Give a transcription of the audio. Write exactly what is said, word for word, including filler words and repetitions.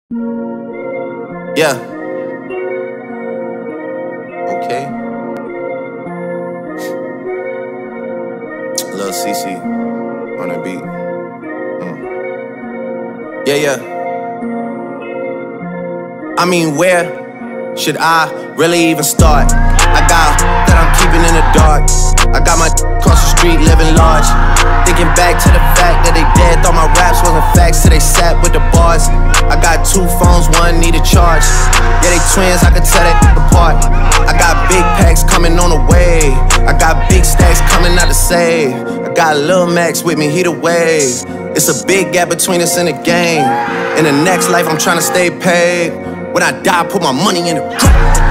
Yeah. Okay. Lil C C on the beat. Mm. Yeah, yeah. I mean, where should I really even start? I got that I'm keeping in the dark. I got my across the street living large. Thinking back to the fact that they dead, thought my raps wasn't facts, so they sat with the bars. I got two phones, one needed charge. Yeah, they twins, I could tell that apart. I got big packs coming on the way. I got big stacks coming out to save. I got Lil Max with me, he the wave. It's a big gap between us and the game. In the next life, I'm trying to stay paid. When I die, put my money in the